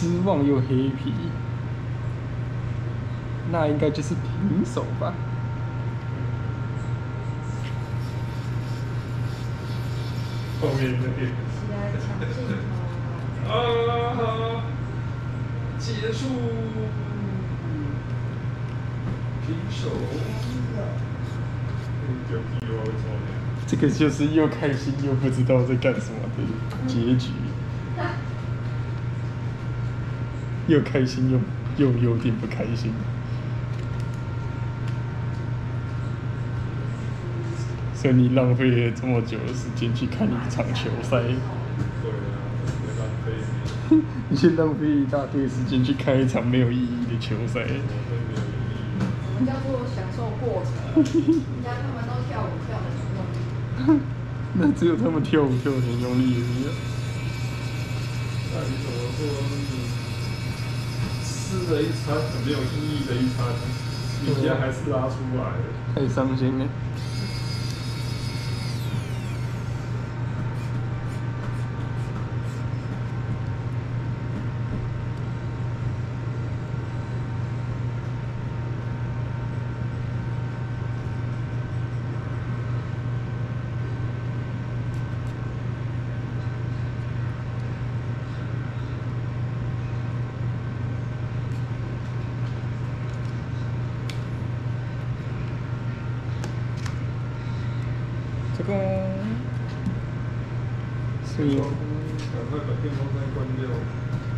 失望又黑皮，那应该就是平手吧。 后面那个。 起来抢镜头。 啊！结束，平手。丢屁我会抽的。 这个就是又开心又不知道在干什么的结局，又开心又有点不开心。所以你浪费了这么久的时间去看一场球赛， 对啊，没浪费。 你去浪费一大堆时间去看一场没有意义的球赛。 什么叫做享受过程？人家他们都跳舞跳得很用力。 那只有他们跳舞跳得很用力而已啊。 那你怎么说？你吃了一餐很没有意义的一餐，你现在还是拉出来了， 太伤心了。这个，所以赶快把电风扇关掉。